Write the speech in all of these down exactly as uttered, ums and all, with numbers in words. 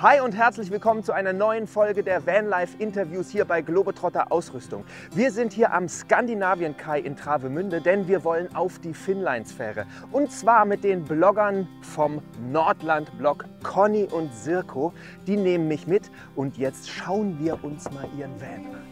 Hi und herzlich willkommen zu einer neuen Folge der Vanlife Interviews hier bei Globetrotter Ausrüstung. Wir sind hier am Skandinavien Kai in Travemünde, denn wir wollen auf die Finnleinsfähre. Und zwar mit den Bloggern vom Nordland-Blog Conny und Sirko. Die nehmen mich mit und jetzt schauen wir uns mal ihren Van an.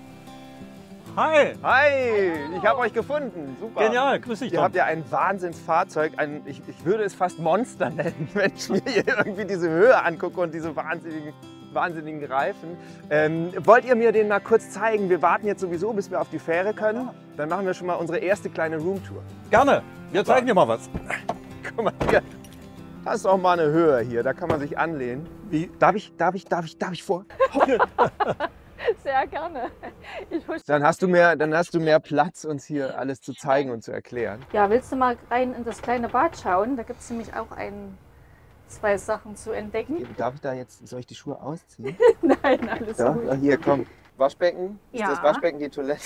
Hi! Hi! Ich habe euch gefunden. Super. Genial, grüß dich, Ihr Tom. habt ja ein Wahnsinnsfahrzeug. Ein, ich, ich würde es fast Monster nennen, wenn ich mir hier irgendwie diese Höhe angucke und diese wahnsinnigen, wahnsinnigen Reifen. Ähm, wollt ihr mir den mal kurz zeigen? Wir warten jetzt sowieso, bis wir auf die Fähre können. Dann machen wir schon mal unsere erste kleine Roomtour. Gerne. Wir zeigen dir mal was. Guck mal hier. Das ist auch mal eine Höhe hier. Da kann man sich anlehnen. Wie? Darf ich, darf ich, darf ich, darf ich vor? Sehr gerne. Ich Dann hast du mehr, dann hast du mehr Platz, uns hier alles zu zeigen und zu erklären. ja, willst du mal rein in das kleine Bad schauen? Da gibt es nämlich auch ein, zwei Sachen zu entdecken. Darf ich da jetzt, soll ich die Schuhe ausziehen? Nein, alles Ja, gut. hier, komm. Waschbecken? Ist Ja. das Waschbecken die Toilette?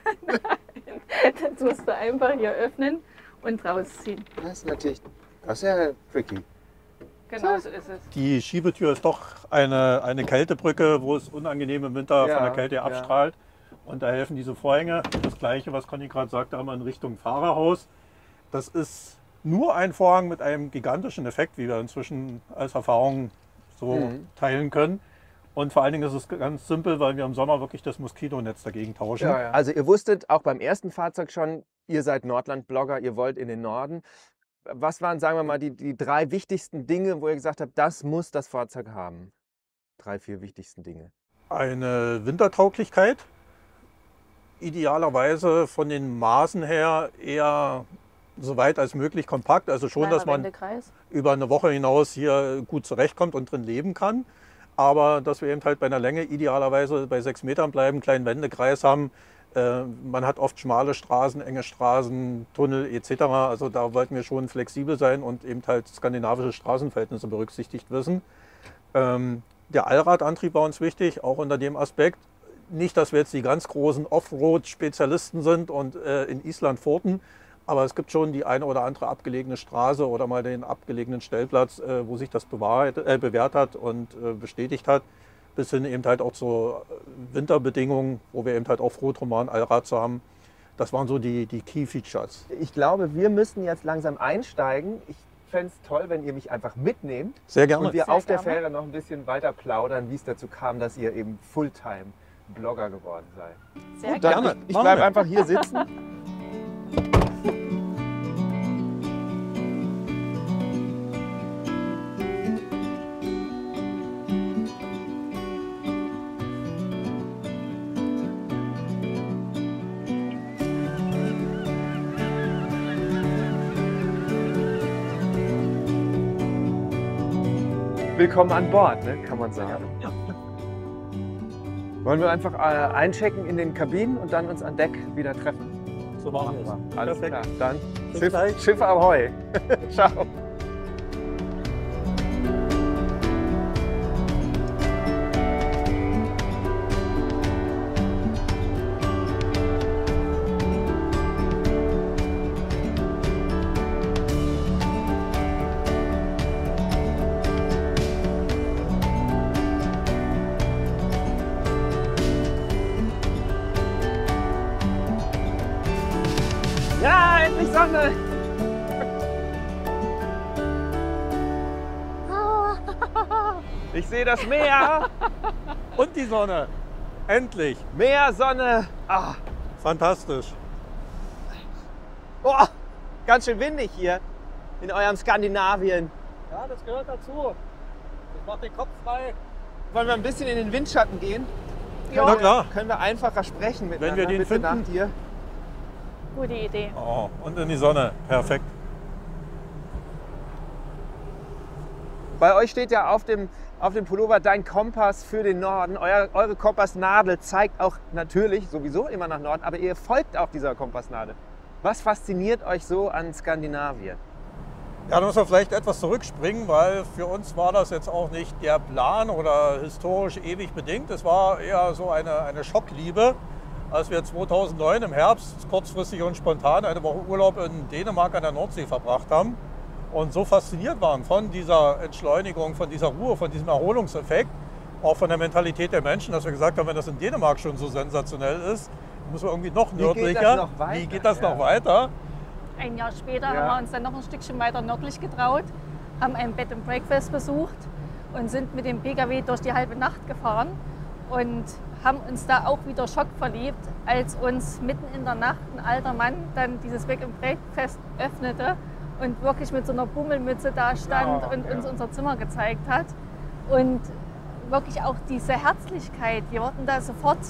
Dann tust du einfach hier öffnen und rausziehen. Das ist natürlich, das ist ja tricky. Genau so ist es. Die Schiebetür ist doch eine, eine Kältebrücke, wo es unangenehm im Winter Ja, von der Kälte ja. abstrahlt. Und da helfen diese Vorhänge. Das gleiche, was Conny gerade sagte, haben wir in Richtung Fahrerhaus. Das ist nur ein Vorhang mit einem gigantischen Effekt, wie wir inzwischen als Erfahrung so Mhm. teilen können. Und vor allen Dingen ist es ganz simpel, weil wir im Sommer wirklich das Moskitonetz dagegen tauschen. Also ihr wusstet auch beim ersten Fahrzeug schon, ihr seid Nordland-Blogger, ihr wollt in den Norden. Was waren, sagen wir mal, die, die drei wichtigsten Dinge, wo ihr gesagt habt, das muss das Fahrzeug haben? Drei, vier wichtigsten Dinge. Eine Wintertauglichkeit, idealerweise von den Maßen her eher so weit als möglich kompakt, also schon, dass man Wendekreis. über eine Woche hinaus hier gut zurechtkommt und drin leben kann, aber dass wir eben halt bei einer Länge idealerweise bei sechs Metern bleiben, einen kleinen Wendekreis haben. Äh, man hat oft schmale Straßen, enge Straßen, Tunnel et cetera. Also da wollten wir schon flexibel sein und eben halt skandinavische Straßenverhältnisse berücksichtigt wissen. Ähm, der Allradantrieb war uns wichtig, auch unter dem Aspekt. Nicht, dass wir jetzt die ganz großen Offroad-Spezialisten sind und äh, in Island furten, aber es gibt schon die eine oder andere abgelegene Straße oder mal den abgelegenen Stellplatz, äh, wo sich das bewahrheit, äh, bewährt hat und äh, bestätigt hat. Bis hin eben halt auch zu Winterbedingungen, wo wir eben halt Offroad-Roman, Allrad zu haben. Das waren so die, die Key Features. Ich glaube, wir müssen jetzt langsam einsteigen. Ich fände es toll, wenn ihr mich einfach mitnehmt. Sehr gerne. Und wir Sehr auf der gerne. Fähre noch ein bisschen weiter plaudern, wie es dazu kam, dass ihr eben Fulltime-Blogger geworden seid. Sehr Dann, gerne. Ich, ich Machen bleibe wir. einfach hier sitzen. Willkommen an Bord, ne, kann man sagen. Ja. Wollen wir einfach äh, einchecken in den Kabinen und dann uns an Deck wieder treffen? So machen wir es. Alles Perfekt. klar. Dann Bis Schiff, gleich. Schiff Ahoi. Ciao. Ja, endlich Sonne! Ich sehe das Meer! Und die Sonne. Endlich. Meer, Sonne! Ah. Fantastisch. Oh, ganz schön windig hier in eurem Skandinavien. Ja, das gehört dazu. Das macht den Kopf frei. Wollen wir ein bisschen in den Windschatten gehen? Ja, Können na klar. Wir, können wir einfacher sprechen miteinander? wir den bitte finden. nach dir. Gute Idee. Oh, und in die Sonne. Perfekt. Bei euch steht ja auf dem, auf dem Pullover dein Kompass für den Norden. Euer, eure Kompassnadel zeigt auch natürlich sowieso immer nach Norden, aber ihr folgt auch dieser Kompassnadel. Was fasziniert euch so an Skandinavien? Ja, da müssen wir vielleicht etwas zurückspringen, weil für uns war das jetzt auch nicht der Plan oder historisch ewig bedingt. Es war eher so eine, eine Schockliebe, als wir zweitausendneun im Herbst kurzfristig und spontan eine Woche Urlaub in Dänemark an der Nordsee verbracht haben. und so fasziniert waren von dieser Entschleunigung, von dieser Ruhe, von diesem Erholungseffekt, auch von der Mentalität der Menschen, dass wir gesagt haben, wenn das in Dänemark schon so sensationell ist, muss man irgendwie noch nördlicher. Wie geht das noch weiter? Wie geht das ja. noch weiter? Ein Jahr später Ja. haben wir uns dann noch ein Stückchen weiter nördlich getraut, haben ein Bed and Breakfast besucht und sind mit dem Pkw durch die halbe Nacht gefahren und haben uns da auch wieder schockverliebt, als uns mitten in der Nacht ein alter Mann dann dieses Bed and Breakfast öffnete und wirklich mit so einer Bummelmütze da stand Oh, und ja. uns unser Zimmer gezeigt hat. Und wirklich auch diese Herzlichkeit, wir wurden da sofort,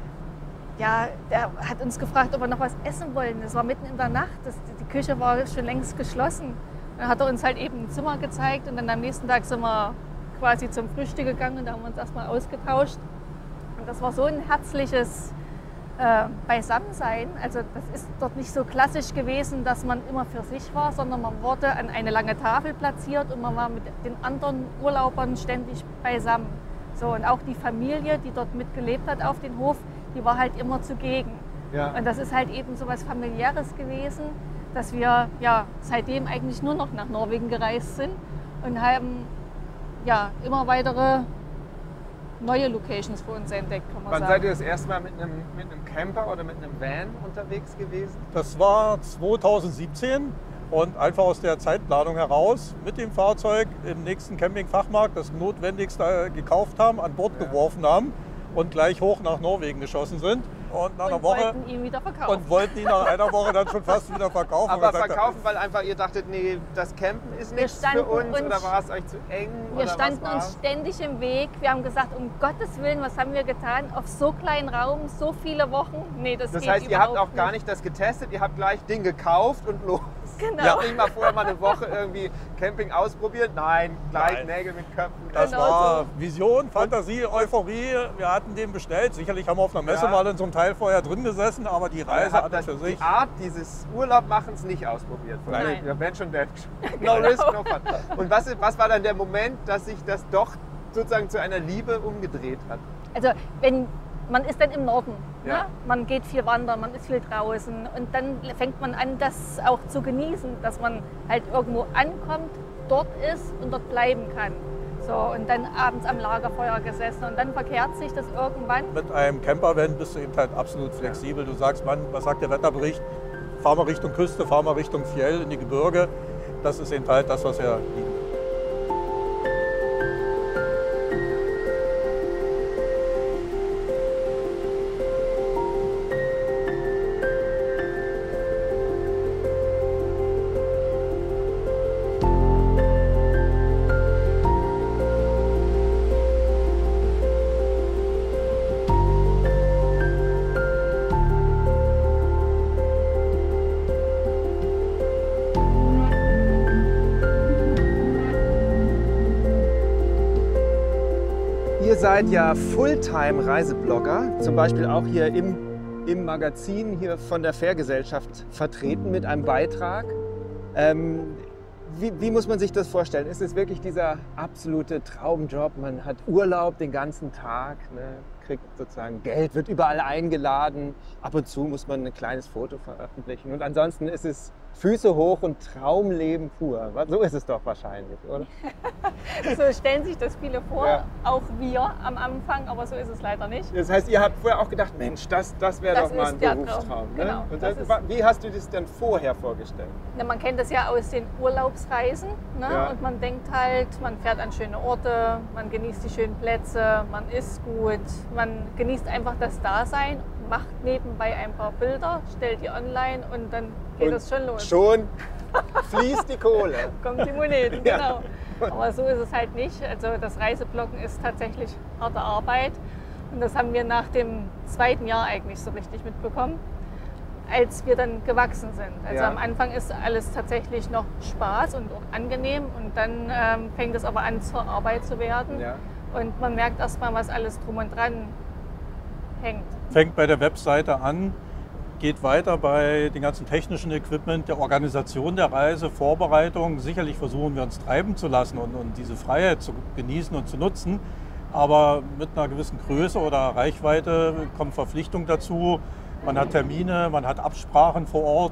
ja, der hat uns gefragt, ob wir noch was essen wollen. Es war mitten in der Nacht, das, die Küche war schon längst geschlossen. Dann hat er uns halt eben ein Zimmer gezeigt und dann am nächsten Tag sind wir quasi zum Frühstück gegangen und da haben wir uns erstmal ausgetauscht. Und das war so ein herzliches äh, Beisammensein. Also das ist dort nicht so klassisch gewesen, dass man immer für sich war, sondern man wurde an eine lange Tafel platziert und man war mit den anderen Urlaubern ständig beisammen. So, und auch die Familie, die dort mitgelebt hat auf dem Hof, die war halt immer zugegen. Ja. Und das ist halt eben so was Familiäres gewesen, dass wir ja seitdem eigentlich nur noch nach Norwegen gereist sind und haben ja immer weitere neue Locations für uns entdeckt, kann man Wann sagen. seid ihr das erste Mal mit einem, mit einem Camper oder mit einem Van unterwegs gewesen? Das war zweitausendsiebzehn und einfach aus der Zeitplanung heraus mit dem Fahrzeug im nächsten Campingfachmarkt das Notwendigste gekauft haben, an Bord Ja. geworfen haben und gleich hoch nach Norwegen geschossen sind. Und nach einer und Woche wollten ihn wieder verkaufen. und wollten ihn nach einer Woche dann schon fast wieder verkaufen. Aber Und gesagt, verkaufen, weil einfach ihr dachtet, nee, das Campen ist Wir nichts für standen uns uns- oder war es euch zu eng? Wir oder standen was uns war's? ständig im Weg. Wir haben gesagt, um Gottes Willen, was haben wir getan? Auf so kleinen Raum, so viele Wochen? Nee, das, Das geht heißt, ihr habt überhaupt auch gar nicht das getestet, ihr habt gleich Ding gekauft und los. Genau. Ihr habt nicht mal vorher mal eine Woche irgendwie Camping ausprobiert. Nein, gleich Nein. Nägel mit Köpfen. Das Genau war Vision, Fantasie, Euphorie. Wir hatten den bestellt. Sicherlich haben wir auf einer Messe Ja. mal in so einem Teil vorher drin gesessen, aber die Ihr Reise habt an und das, für sich. die Art dieses Urlaubmachens nicht ausprobiert. Nein. Ja, wenn schon, that. No risk, no fun. Und was, was war dann der Moment, dass sich das doch sozusagen zu einer Liebe umgedreht hat? Also wenn man ist dann im Norden, Ja. ne? Man geht viel wandern, man ist viel draußen und dann fängt man an, das auch zu genießen, dass man halt irgendwo ankommt, dort ist und dort bleiben kann. So, und dann abends am Lagerfeuer gesessen und dann verkehrt sich das irgendwann. Mit einem Campervan bist du eben halt absolut flexibel. Du sagst, Mann, was sagt der Wetterbericht? Fahr mal Richtung Küste, fahr mal Richtung Fjell in die Gebirge. Das ist eben halt das, was wir lieben. Ihr seid ja Fulltime-Reiseblogger, zum Beispiel auch hier im, im Magazin hier von der Fährgesellschaft vertreten mit einem Beitrag. Ähm, wie, wie muss man sich das vorstellen? Ist es wirklich dieser absolute Traumjob? Man hat Urlaub den ganzen Tag, ne? Kriegt sozusagen Geld, wird überall eingeladen. Ab und zu muss man ein kleines Foto veröffentlichen. Und ansonsten ist es Füße hoch und Traumleben pur. So ist es doch wahrscheinlich, oder? So stellen sich das viele vor, Ja. auch wir am Anfang, aber so ist es leider nicht. Das heißt, ihr habt vorher auch gedacht, Mensch, das, das wäre Das doch mal ist ein der Berufstraum. Traum. Ne? Genau, Und das das, ist- wie hast du das denn vorher vorgestellt? Ja, man kennt das ja aus den Urlaubsreisen, ne? Ja. Und man denkt halt, man fährt an schöne Orte, man genießt die schönen Plätze, man isst gut, man genießt einfach das Dasein, macht nebenbei ein paar Bilder, stellt die online und dann geht Und es schon los. Schon fließt die Kohle. Kommt die Moneten, Ja. genau. Aber so ist es halt nicht. Also das Reisebloggen ist tatsächlich harte Arbeit und das haben wir nach dem zweiten Jahr eigentlich so richtig mitbekommen, als wir dann gewachsen sind. Also Ja. am Anfang ist alles tatsächlich noch Spaß und auch angenehm und dann ähm, fängt es aber an zur Arbeit zu werden Ja. und man merkt erstmal, was alles drum und dran hängt. Fängt bei der Webseite an, geht weiter bei dem ganzen technischen Equipment, der Organisation der Reise, Vorbereitung. Sicherlich versuchen wir uns treiben zu lassen und, und diese Freiheit zu genießen und zu nutzen. Aber mit einer gewissen Größe oder Reichweite kommt Verpflichtung dazu. Man hat Termine, man hat Absprachen vor Ort.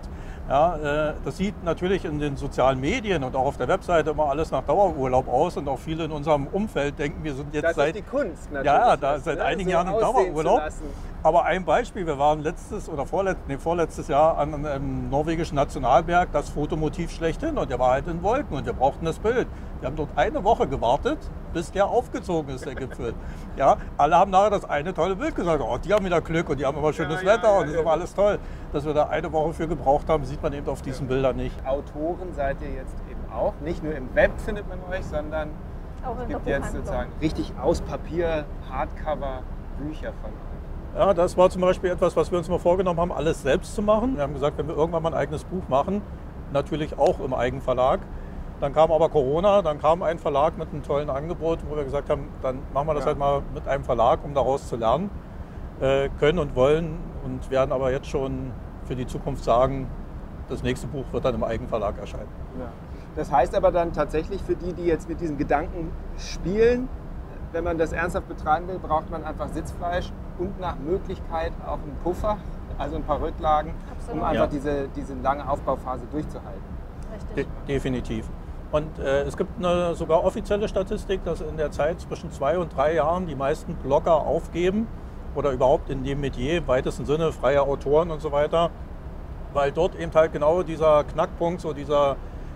Ja, äh, das sieht natürlich in den sozialen Medien und auch auf der Webseite immer alles nach Dauerurlaub aus und auch viele in unserem Umfeld denken, wir sind jetzt das seit, ist die Kunst natürlich, ja, da das, seit ne? einigen so Jahren im aussehen zu Dauerurlaub. lassen. Aber ein Beispiel, wir waren letztes oder vorletzt, nee, vorletztes Jahr an einem norwegischen Nationalberg, das Fotomotiv schlechthin, und der war halt in Wolken und wir brauchten das Bild. Wir haben dort eine Woche gewartet, bis der aufgezogen ist, der Gipfel. Ja, alle haben nachher das eine tolle Bild gesagt, oh, die haben wieder Glück und die haben immer schönes Ja, ja, Wetter ja, und es ist ja. immer alles toll. Dass wir da eine Woche für gebraucht haben, sieht man eben auf diesen Bildern nicht. Autoren seid ihr jetzt eben auch. Nicht nur im Web findet man euch, sondern Auch es in gibt der jetzt Buchhandlung. sozusagen richtig aus Papier, Hardcover, Bücher von euch. Ja, das war zum Beispiel etwas, was wir uns mal vorgenommen haben, alles selbst zu machen. Wir haben gesagt, wenn wir irgendwann mal ein eigenes Buch machen, natürlich auch im Eigenverlag. Dann kam aber Corona, dann kam ein Verlag mit einem tollen Angebot, wo wir gesagt haben, dann machen wir das Ja. halt mal mit einem Verlag, um daraus zu lernen, äh, können und wollen, und werden aber jetzt schon für die Zukunft sagen, das nächste Buch wird dann im Eigenverlag erscheinen. Ja. Das heißt aber dann tatsächlich für die, die jetzt mit diesem Gedanken spielen, wenn man das ernsthaft betreiben will, braucht man einfach Sitzfleisch und nach Möglichkeit auch einen Puffer, also ein paar Rücklagen, Absolut. um einfach Ja. diese, diese lange Aufbauphase durchzuhalten. Richtig. De definitiv. Und äh, es gibt eine sogar offizielle Statistik, dass in der Zeit zwischen zwei und drei Jahren die meisten Blogger aufgeben oder überhaupt in dem Metier, im weitesten Sinne freie Autoren und so weiter, weil dort eben halt genau dieser Knackpunkt, so dieser,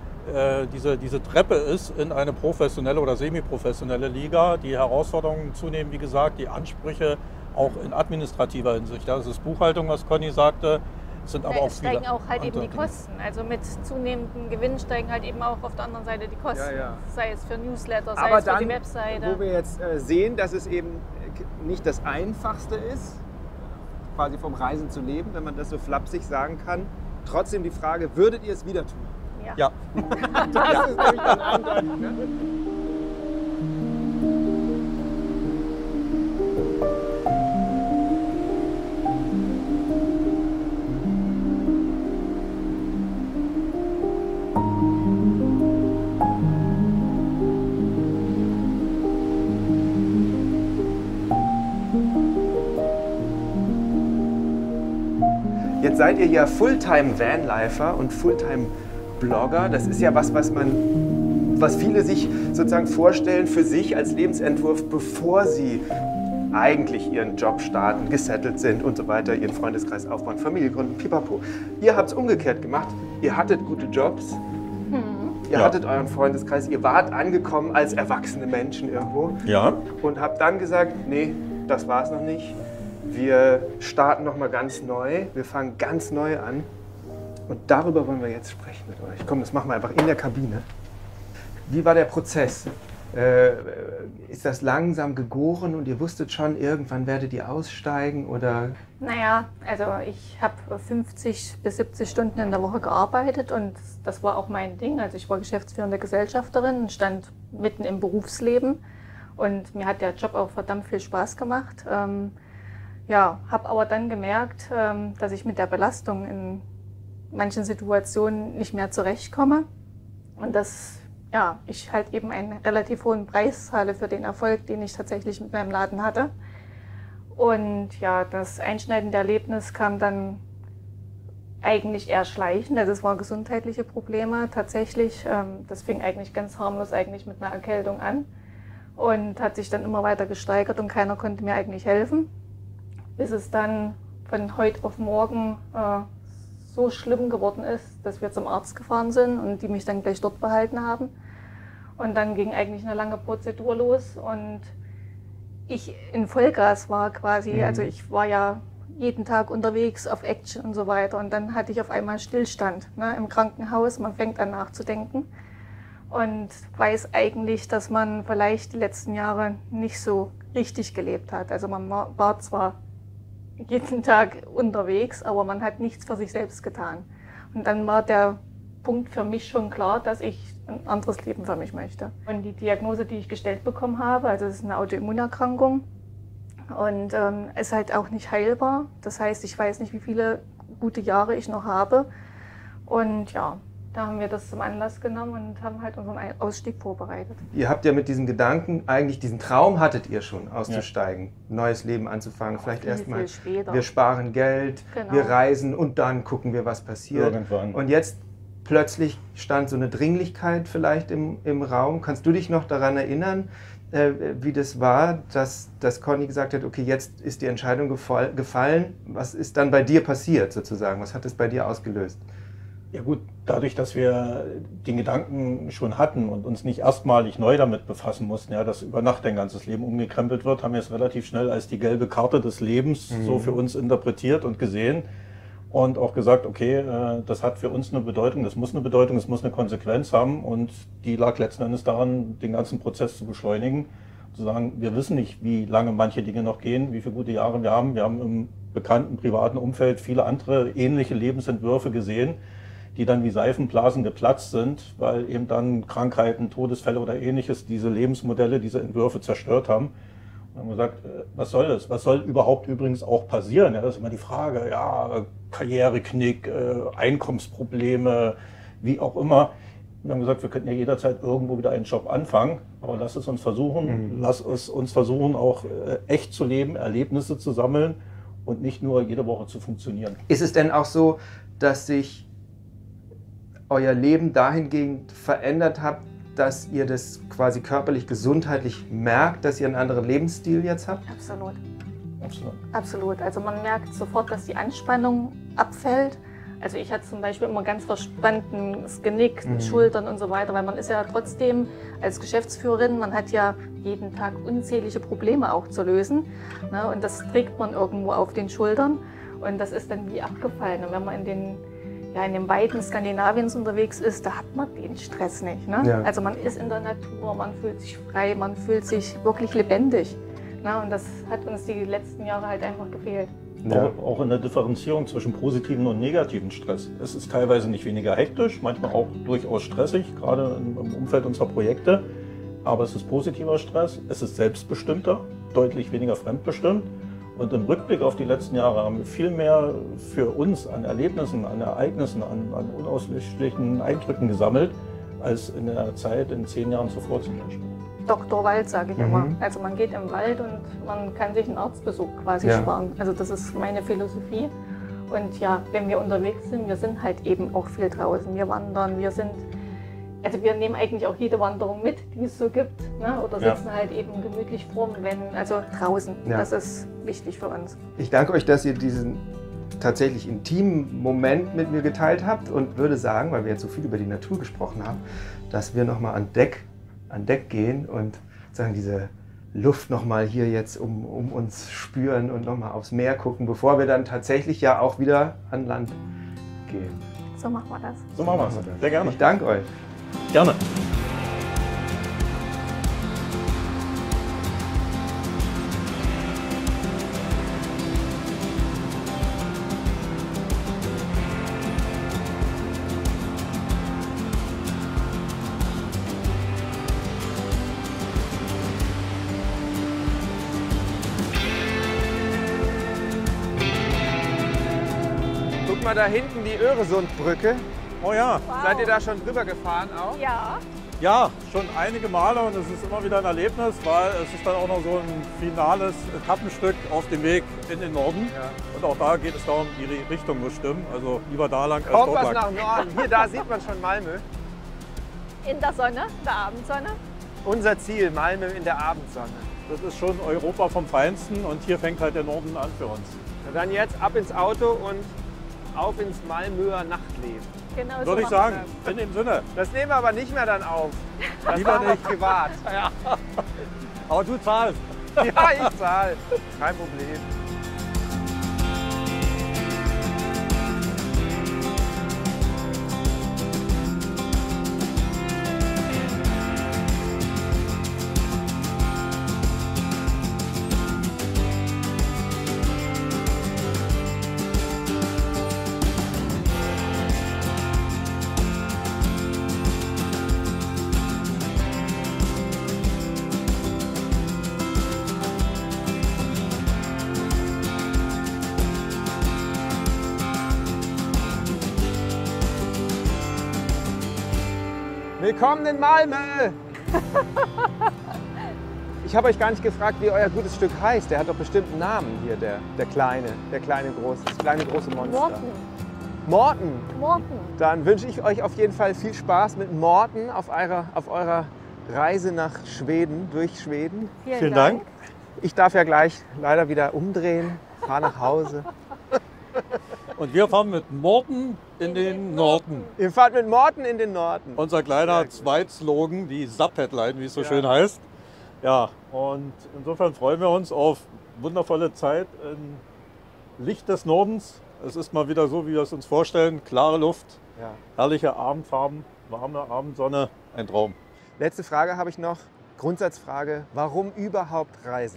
äh, diese, diese Treppe ist in eine professionelle oder semiprofessionelle Liga. Die Herausforderungen zunehmen, wie gesagt, die Ansprüche auch in administrativer Hinsicht. Das ist Buchhaltung, was Conny sagte. Es sind aber Ja, auch es steigen viele auch halt eben andere die Dinge. Kosten. Also mit zunehmendem Gewinn steigen halt eben auch auf der anderen Seite die Kosten. Ja, ja. Sei es für Newsletter, sei Aber es für dann, die Webseite. wo wir jetzt äh, sehen, dass es eben nicht das Einfachste ist, quasi vom Reisen zu leben, wenn man das so flapsig sagen kann. Trotzdem die Frage, würdet ihr es wieder tun? Ja. Ja, Das ist nämlich dann eindeutig. Ne? Jetzt seid ihr ja Fulltime-Vanlifer und Fulltime-Blogger. Das ist ja was, was man, was viele sich sozusagen vorstellen für sich als Lebensentwurf, bevor sie eigentlich ihren Job starten, gesettelt sind und so weiter, ihren Freundeskreis aufbauen, Familie gründen, pipapo. Ihr habt es umgekehrt gemacht. Ihr hattet gute Jobs. Ihr Ja. hattet euren Freundeskreis. Ihr wart angekommen als erwachsene Menschen irgendwo. ja. Und habe dann gesagt, nee, das war es noch nicht. Wir starten noch mal ganz neu. Wir fangen ganz neu an. Und darüber wollen wir jetzt sprechen mit euch. Komm, das machen wir einfach in der Kabine. Wie war der Prozess? Äh, ist das langsam gegoren und ihr wusstet schon, irgendwann werdet ihr aussteigen? Oder? Naja, also ich habe fünfzig bis siebzig Stunden in der Woche gearbeitet und das war auch mein Ding. Also ich war geschäftsführende Gesellschafterin und stand mitten im Berufsleben und mir hat der Job auch verdammt viel Spaß gemacht. Ähm, ja, habe aber dann gemerkt, ähm, dass ich mit der Belastung in manchen Situationen nicht mehr zurechtkomme und dass ja, ich halt eben einen relativ hohen Preis zahle für den Erfolg, den ich tatsächlich mit meinem Laden hatte. Und ja, das einschneidende Erlebnis kam dann eigentlich eher schleichend. Also es waren gesundheitliche Probleme tatsächlich. Ähm, das fing eigentlich ganz harmlos eigentlich mit einer Erkältung an und hat sich dann immer weiter gesteigert und keiner konnte mir eigentlich helfen. Bis es dann von heute auf morgen äh, so schlimm geworden ist, dass wir zum Arzt gefahren sind und die mich dann gleich dort behalten haben. Und dann ging eigentlich eine lange Prozedur los und ich in Vollgas war quasi, Mhm. also ich war ja jeden Tag unterwegs auf Action und so weiter und dann hatte ich auf einmal Stillstand, ne, im Krankenhaus, man fängt an nachzudenken und weiß eigentlich, dass man vielleicht die letzten Jahre nicht so richtig gelebt hat. Also man war zwar jeden Tag unterwegs, aber man hat nichts für sich selbst getan. Und dann war der Punkt für mich schon klar, dass ich ein anderes Leben für mich möchte. Und die Diagnose, die ich gestellt bekommen habe, also es ist eine Autoimmunerkrankung und ähm, ist halt auch nicht heilbar. Das heißt, ich weiß nicht, wie viele gute Jahre ich noch habe. Und ja, Da haben wir das zum Anlass genommen und haben halt unseren Ausstieg vorbereitet. Ihr habt ja mit diesem Gedanken, eigentlich diesen Traum hattet ihr schon, auszusteigen, ja. neues Leben anzufangen, Aber vielleicht viel, erstmal, viel später. wir sparen Geld, Genau. wir reisen und dann gucken wir, was passiert. Irgendwann. Und jetzt plötzlich stand so eine Dringlichkeit vielleicht im, im Raum. Kannst du dich noch daran erinnern, äh, wie das war, dass, dass Conny gesagt hat, okay, jetzt ist die Entscheidung gefall, gefallen. Was ist dann bei dir passiert sozusagen? Was hat es bei dir ausgelöst? Ja gut, dadurch, dass wir den Gedanken schon hatten und uns nicht erstmalig neu damit befassen mussten, ja, dass über Nacht dein ganzes Leben umgekrempelt wird, haben wir es relativ schnell als die gelbe Karte des Lebens mhm. so für uns interpretiert und gesehen und auch gesagt, okay, äh, das hat für uns eine Bedeutung, das muss eine Bedeutung, das muss eine Konsequenz haben und die lag letzten Endes daran, den ganzen Prozess zu beschleunigen, zu sagen, wir wissen nicht, wie lange manche Dinge noch gehen, wie viele gute Jahre wir haben. Wir haben im bekannten privaten Umfeld viele andere ähnliche Lebensentwürfe gesehen, die dann wie Seifenblasen geplatzt sind, weil eben dann Krankheiten, Todesfälle oder Ähnliches diese Lebensmodelle, diese Entwürfe zerstört haben. Und haben gesagt, was soll das? Was soll überhaupt übrigens auch passieren? Ja, das ist immer die Frage, ja, Karriereknick, Einkommensprobleme, wie auch immer. Wir haben gesagt, wir könnten ja jederzeit irgendwo wieder einen Job anfangen, aber lass es uns versuchen, mhm. lass es uns versuchen, auch echt zu leben, Erlebnisse zu sammeln und nicht nur jede Woche zu funktionieren. Ist es denn auch so, dass sich euer Leben dahingehend verändert habt, dass ihr das quasi körperlich, gesundheitlich merkt, dass ihr einen anderen Lebensstil jetzt habt? Absolut. Absolut. Absolut. Also man merkt sofort, dass die Anspannung abfällt. Also ich hatte zum Beispiel immer ganz verspanntes Genick, mhm. Schultern und so weiter, weil man ist ja trotzdem als Geschäftsführerin, man hat ja jeden Tag unzählige Probleme auch zu lösen. Ne? Und das trägt man irgendwo auf den Schultern und das ist dann wie abgefallen. Und wenn man in den Ja, in den Weiten Skandinaviens unterwegs ist, da hat man den Stress nicht. Ne? Ja. Also man ist in der Natur, man fühlt sich frei, man fühlt sich wirklich lebendig. Ne? Und das hat uns die letzten Jahre halt einfach gefehlt. Ja. Auch, auch in der Differenzierung zwischen positiven und negativen Stress. Es ist teilweise nicht weniger hektisch, manchmal auch durchaus stressig, gerade im, im Umfeld unserer Projekte. Aber es ist positiver Stress, es ist selbstbestimmter, deutlich weniger fremdbestimmt. Und im Rückblick auf die letzten Jahre haben wir viel mehr für uns an Erlebnissen, an Ereignissen, an, an unauslöschlichen Eindrücken gesammelt, als in der Zeit in zehn Jahren zuvor zum Beispiel. Doktor Wald, sage ich mhm. immer. Also man geht im Wald und man kann sich einen Arztbesuch quasi ja. sparen. Also das ist meine Philosophie. Und ja, wenn wir unterwegs sind, wir sind halt eben auch viel draußen. Wir wandern, wir sind... Also wir nehmen eigentlich auch jede Wanderung mit, die es so gibt, ne? Oder sitzen ja. halt eben gemütlich vorm Wenn, also draußen. Ja. Das ist wichtig für uns. Ich danke euch, dass ihr diesen tatsächlich intimen Moment mit mir geteilt habt und würde sagen, weil wir jetzt so viel über die Natur gesprochen haben, dass wir nochmal an Deck, an Deck gehen und sagen, diese Luft nochmal hier jetzt um, um uns spüren und nochmal aufs Meer gucken, bevor wir dann tatsächlich ja auch wieder an Land gehen. So machen wir das. So machen wir das. Sehr gerne. Ich danke euch. Gerne. Guck mal da hinten die Öresundbrücke. Oh ja. Wow. Seid ihr da schon drüber gefahren auch? Ja. Ja, schon einige Male und es ist immer wieder ein Erlebnis, weil es ist dann auch noch so ein finales Etappenstück auf dem Weg in den Norden. Ja. Und auch da geht es darum, die Richtung muss stimmen. Also lieber da lang als Kommt dort was lang. nach Norden. Hier, da sieht man schon Malmö. In der Sonne, in der Abendsonne. Unser Ziel, Malmö in der Abendsonne. Das ist schon Europa vom Feinsten und hier fängt halt der Norden an für uns. Na dann jetzt ab ins Auto und auf ins Malmöer Nachtleben. Genau so Würde ich machen sagen, wir in dem Sinne. Das nehmen wir aber nicht mehr dann auf. Das Lieber machen wir nicht. privat. Ja. Aber du zahlst. Ja, ich zahle. Kein Problem. Willkommen in Malmö! Ich habe euch gar nicht gefragt, wie euer gutes Stück heißt. Der hat doch bestimmt einen Namen hier, der, der kleine, der kleine große, das kleine große Monster. Morten. Morten. Morten. Dann wünsche ich euch auf jeden Fall viel Spaß mit Morten auf eurer, auf eurer Reise nach Schweden, durch Schweden. Vielen, Vielen Dank. Dank. Ich darf ja gleich leider wieder umdrehen, fahre nach Hause. Und wir fahren mit Morten in den Norden. Ihr fahrt mit Morten in den Norden. Unser kleiner Zweitslogan, die S A P-Headline, wie es so Ja. schön heißt. Ja, und insofern freuen wir uns auf wundervolle Zeit im Licht des Nordens. Es ist mal wieder so, wie wir es uns vorstellen. Klare Luft, Ja. herrliche Abendfarben, warme Abendsonne, ein Traum. Letzte Frage habe ich noch. Grundsatzfrage, warum überhaupt reisen?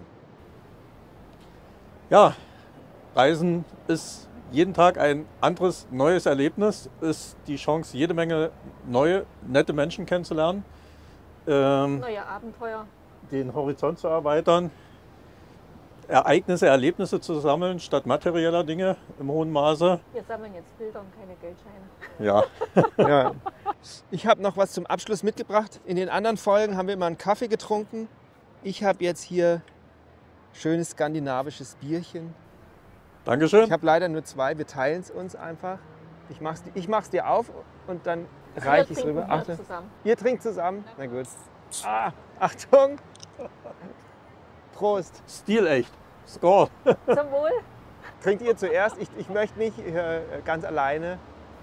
Ja, Reisen ist jeden Tag ein anderes, neues Erlebnis, ist die Chance, jede Menge neue, nette Menschen kennenzulernen, ähm, Neue Abenteuer. den Horizont zu erweitern, Ereignisse, Erlebnisse zu sammeln, statt materieller Dinge im hohen Maße. Wir sammeln jetzt Bilder und keine Geldscheine. Ja, Ja. Ich habe noch was zum Abschluss mitgebracht. In den anderen Folgen haben wir immer einen Kaffee getrunken. Ich habe jetzt hier schönes skandinavisches Bierchen. Dankeschön. Ich habe leider nur zwei, wir teilen es uns einfach. Ich mach's, ich mach's dir auf und dann reiche ich es rüber. Wir Achte. zusammen. Ihr trinkt zusammen? Na gut. Ah, Achtung! Prost! Stilecht. Score. Zum Wohl. Trinkt ihr zuerst? Ich, ich möchte nicht äh, ganz alleine.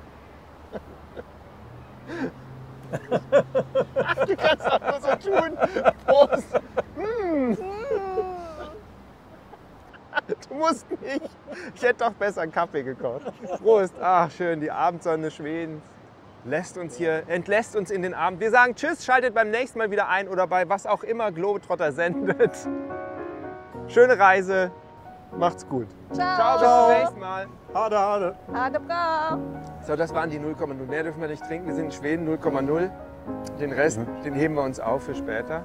Du kannst auch nur so tun. Prost! Mm. Du musst nicht. Ich hätte doch besser einen Kaffee gekocht. Prost! Ach, schön, die Abendsonne Schwedens lässt uns hier, entlässt uns in den Abend. Wir sagen Tschüss, schaltet beim nächsten Mal wieder ein oder bei was auch immer Globetrotter sendet. Schöne Reise, macht's gut. Ciao, Ciao. bis zum nächsten Mal. Hade, hade. Hade bra. So, das waren die null Komma null. Mehr dürfen wir nicht trinken. Wir sind in Schweden null Komma null. Den Rest, den heben wir uns auf für später.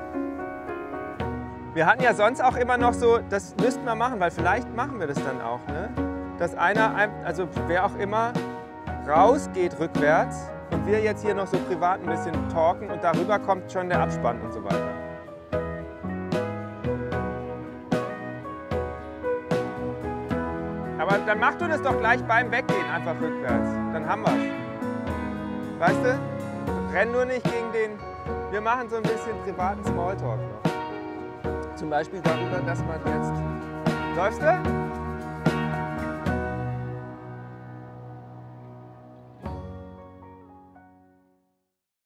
Wir hatten ja sonst auch immer noch so, das müssten wir machen, weil vielleicht machen wir das dann auch, ne? Dass einer, ein- also wer auch immer, rausgeht rückwärts und wir jetzt hier noch so privat ein bisschen talken und darüber kommt schon der Abspann und so weiter. Aber dann mach du das doch gleich beim Weggehen einfach rückwärts. Dann haben wir's. Weißt du? Renn nur nicht gegen den. Wir machen so ein bisschen privaten Smalltalk noch. Zum Beispiel darüber, dass man jetzt. Läufst du?